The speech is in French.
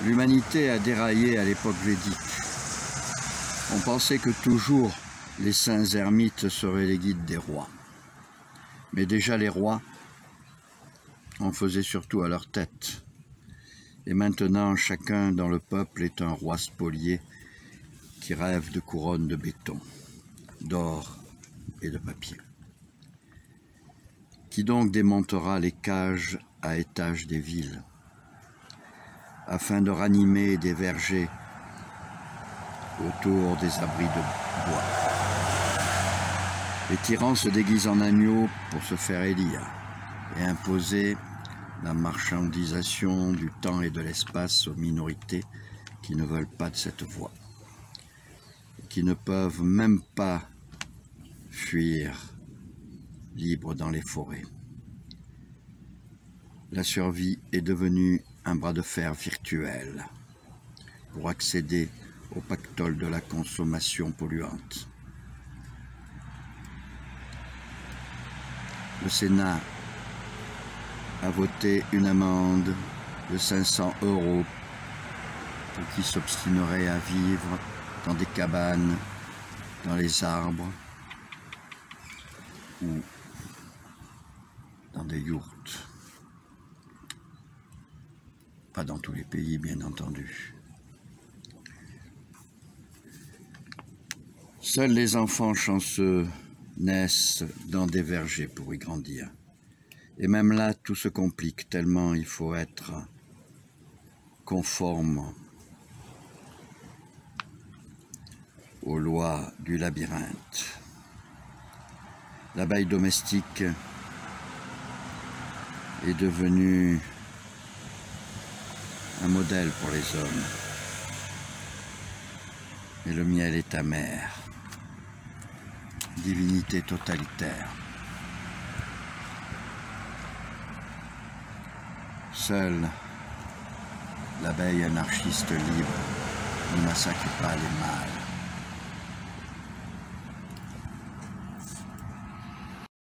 L'humanité a déraillé à l'époque védique. On pensait que toujours les saints ermites seraient les guides des rois. Mais déjà les rois en faisaient surtout à leur tête. Et maintenant, chacun dans le peuple est un roi spolié qui rêve de couronnes de béton, d'or et de papier. Qui donc démontera les cages à étages des villes, afin de ranimer des vergers autour des abris de bois. Les tyrans se déguisent en agneaux pour se faire élire et imposer la marchandisation du temps et de l'espace aux minorités qui ne veulent pas de cette voie, et qui ne peuvent même pas fuir libres dans les forêts. La survie est devenue un bras de fer virtuel pour accéder au pactole de la consommation polluante. Le Sénat a voté une amende de 500 € pour qui s'obstinerait à vivre dans des cabanes, dans les arbres ou dans des yourtes. Pas dans tous les pays, bien entendu. Seuls les enfants chanceux naissent dans des vergers pour y grandir. Et même là, tout se complique tellement il faut être conforme aux lois du labyrinthe. L'abeille domestique est devenue un modèle pour les hommes. Et le miel est amer. Divinité totalitaire. Seule l'abeille anarchiste libre ne massacre pas les mâles.